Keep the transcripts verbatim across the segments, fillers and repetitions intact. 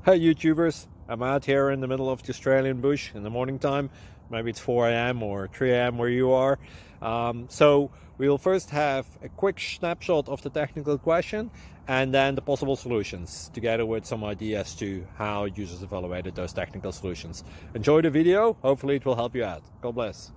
Hey YouTubers, I'm out here in the middle of the Australian bush in the morning time. Maybe it's four A M or three A M where you are. Um, so we'll first have a quick snapshot of the technical question and then the possible solutions, together with some ideas to how users evaluated those technical solutions. Enjoy the video, hopefully it will help you out. God bless.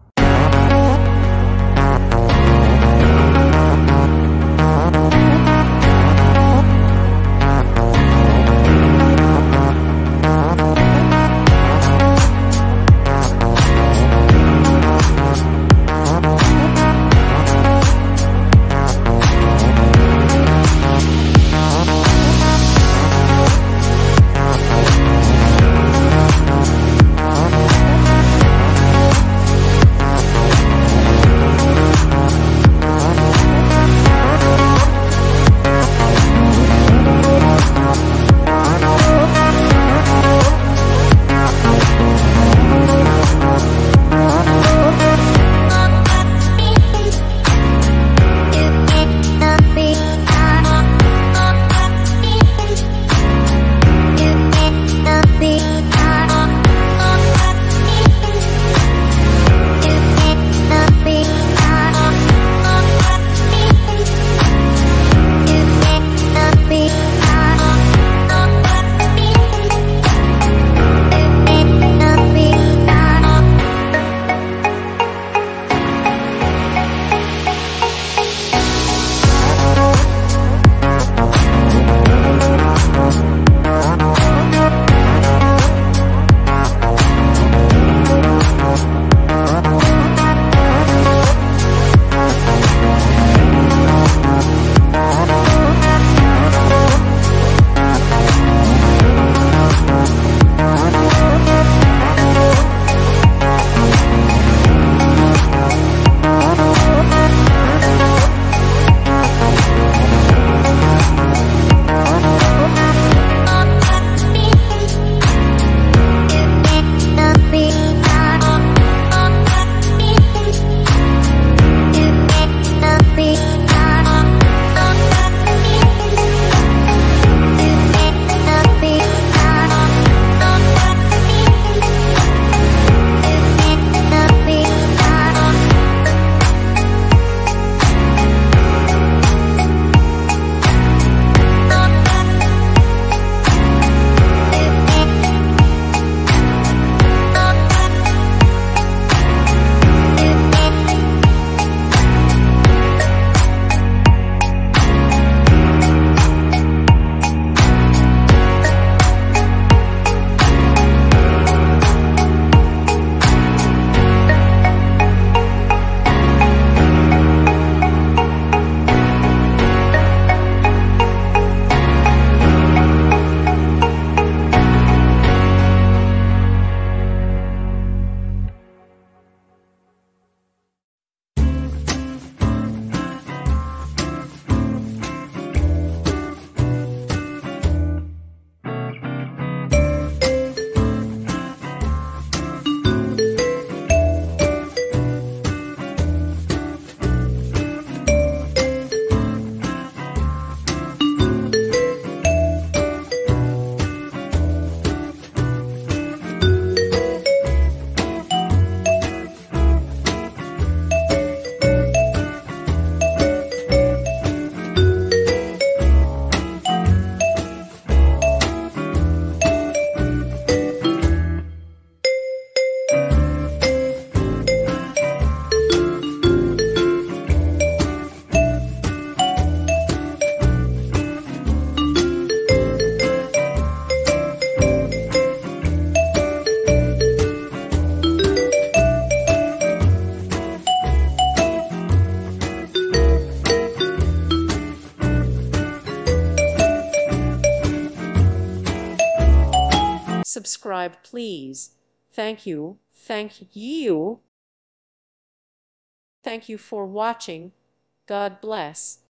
Subscribe, please. Thank you. Thank you. Thank you for watching. God bless.